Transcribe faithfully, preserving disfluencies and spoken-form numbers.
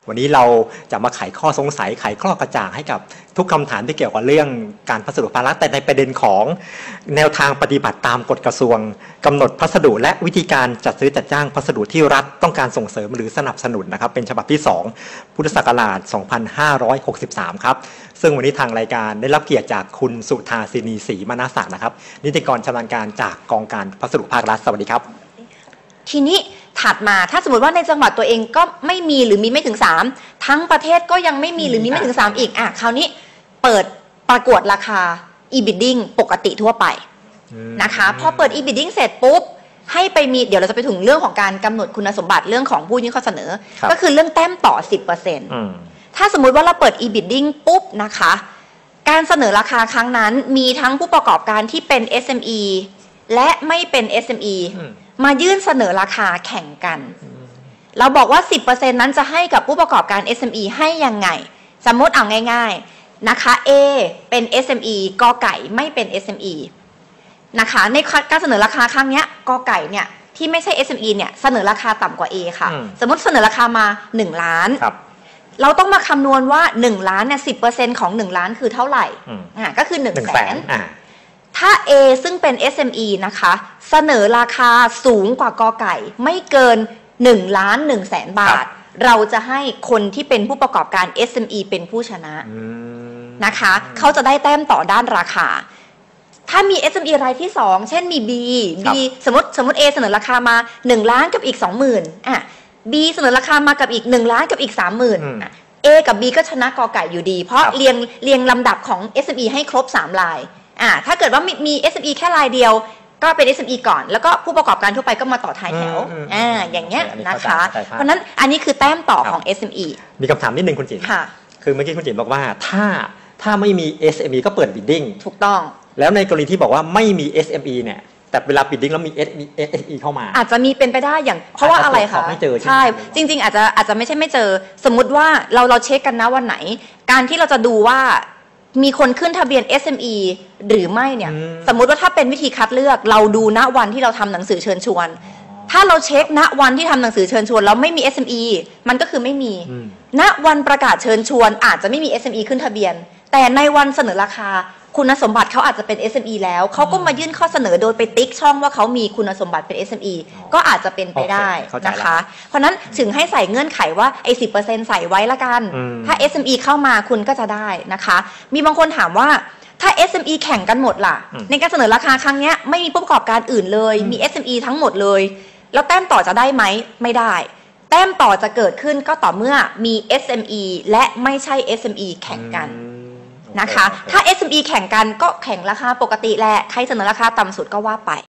วันนี้เราจะมาไขข้อสงสัยไขข้อกระจ่างให้กับทุกคำถามที่เกี่ยวกับเรื่องการพัสดุภาระแต่ในประเด็นของแนวทางปฏิบัติตามกฎกระทรวงกำหนดพัสดุและวิธีการจัดซื้อจัดจ้างพัสดุที่รัฐต้องการส่งเสริมหรือสนับสนุนนะครับเป็นฉบับที่สองพุทธศักราชสองพันห้าร้อยหกสิบสามครับซึ่งวันนี้ทางรายการได้รับเกียรติจากคุณสุธาสินีศรีมนาศักดิ์นะครับนิติกรชำนาญการจากกองการพัสดุภาครัฐสวัสดีครับทีนี้ถัดมาถ้าสมมติว่าในจังหวัดตัวเองก็ไม่มีหรือมีไม่ถึงสามทั้งประเทศก็ยังไม่มีหรือมีไม่ถึงสามอีกอ่ะคราวนี้เปิดประกวดราคา e-bidding ปกติทั่วไปนะคะพอเปิด e-bidding เสร็จปุ๊บให้ไปมีเดี๋ยวเราจะไปถึงเรื่องของการกำหนดคุณสมบัติเรื่องของผู้ยื่นข้อเสนอก็คือเรื่องแต้มต่อ สิบเปอร์เซ็นต์ ถ้าสมมุติว่าเราเปิด e-bidding ปุ๊บนะคะการเสนอราคาครั้งนั้นมีทั้งผู้ประกอบการที่เป็น เอส เอ็ม อี และไม่เป็น เอส เอ็ม อี มายื่นเสนอราคาแข่งกันเราบอกว่า สิบเปอร์เซ็นต์ นั้นจะให้กับผู้ประกอบการ เอส เอ็ม อี ให้ยังไงสมมติเอาง่ายๆนะคะ A เป็น เอส เอ็ม อี กอไก่ไม่เป็น เอส เอ็ม อี นะคะในการเสนอราคาครั้งนี้กอไก่เนี่ยที่ไม่ใช่ เอส เอ็ม อี เนี่ยเสนอราคาต่ำกว่า A ค่ะสมมติเสนอราคามาหนึ่งล้านเราต้องมาคำนวณว่าหนึ่งล้านเนี่ย สิบเปอร์เซ็นต์ ของหนึ่งล้านคือเท่าไหร่อ่าก็คือหนึ่งแสนถ้า A ซึ่งเป็น เอส เอ็ม อี นะคะเสนอราคาสูงกว่ากอไก่ไม่เกินหนึ่งล้านหนึ่งแสนบาทเราจะให้คนที่เป็นผู้ประกอบการ เอส เอ็ม อี เป็นผู้ชนะนะคะเขาจะได้แต้มต่อด้านราคาถ้ามี เอส เอ็ม อี รายที่สองเช่นมี B B สมมติสมมติ A เสนอราคามาหนึ่งล้านกับอีก สองหมื่น อ่ะ B เสนอราคามากับอีกหนึ่งล้านกับอีก สามหมื่น อ่ะ A กับ B ก็ชนะกอไก่อยู่ดีเพราะเรียงเรียงลำดับของ เอส เอ็ม อี ให้ครบสามรายอ่าถ้าเกิดว่ามีมี เอส เอ็ม อี แค่รายเดียวก็เป็น เอส เอ็ม อี ก่อนแล้วก็ผู้ประกอบการทั่วไปก็มาต่อท้ายแถวอ่าอย่างเงี้ยนะคะเพราะนั้นอันนี้คือแต้มต่อของ เอส เอ็ม อีมีคำถามนิดนึงคุณจิ๋มค่ะคือเมื่อกี้คุณจิ๋มบอกว่าถ้าถ้าไม่มี เอส เอ็ม อี ก็เปิด bidding ถูกต้องแล้วในกรณีที่บอกว่าไม่มี เอส เอ็ม อี เนี่ยแต่เวลา bidding แล้วมี เอส เอ็ม อี เข้ามาอาจจะมีเป็นไปได้อย่างเพราะว่าอะไรคะใช่จริงๆอาจจะอาจจะไม่ใช่ไม่เจอสมมุติว่าเราเราเช็คกันนะวันไหนการที่เราจะดูว่ามีคนขึ้นทะเบียน เอส เอ็ม อี หรือไม่เนี่ยสมมุติว่าถ้าเป็นวิธีคัดเลือกเราดูณวันที่เราทำหนังสือเชิญชวนถ้าเราเช็คณวันที่ทำหนังสือเชิญชวนแล้วไม่มี เอส เอ็ม อี มันก็คือไม่มีณวันประกาศเชิญชวนอาจจะไม่มี เอส เอ็ม อี ขึ้นทะเบียนแต่ในวันเสนอราคาคุณสมบัติเขาอาจจะเป็น เอส เอ็ม อี แล้วเขาก็มายื่นข้อเสนอโดยไปติ๊กช่องว่าเขามีคุณสมบัติเป็น เอส เอ็ม อี ก็อาจจะเป็นไปได้นะคะเพราะนั้นถึงให้ใส่เงื่อนไขว่าไอ้ สิบเปอร์เซ็นต์ ใส่ไว้ละกันถ้า เอส เอ็ม อี เข้ามาคุณก็จะได้นะคะมีบางคนถามว่าถ้า เอส เอ็ม อี แข่งกันหมดล่ะในการเสนอราคาครั้งนี้ไม่มีผู้ประกอบการอื่นเลยมี เอส เอ็ม อี ทั้งหมดเลยแล้วแต้มต่อจะได้ไหมไม่ได้แต้มต่อจะเกิดขึ้นก็ต่อเมื่อมี เอส เอ็ม อี และไม่ใช่ เอส เอ็ม อี แข่งกันนะคะถ้า เอส เอ็ม อี แข่งกันก็แข่งราคาปกติแหละใครเสนอราคาต่ำสุดก็ว่าไป